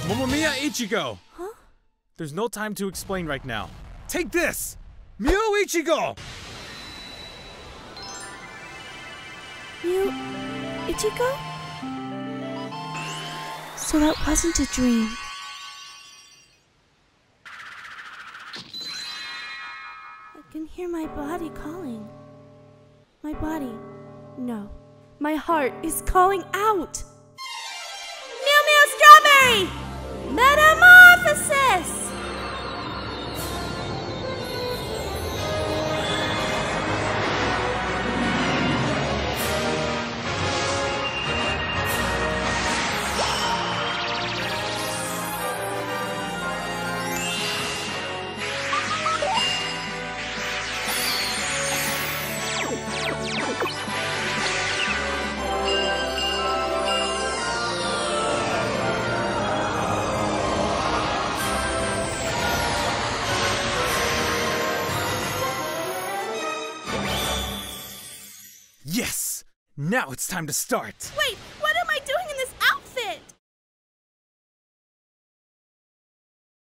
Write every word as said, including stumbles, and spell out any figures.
Momomiya Ichigo! Huh? There's no time to explain right now. Take this! Mew Ichigo! Mew... Ichigo? So that wasn't a dream. I can hear my body calling. My body... No. My heart is calling out! Mew Mew Strawberry! Metamorphosis! Yes! Now it's time to start! Wait!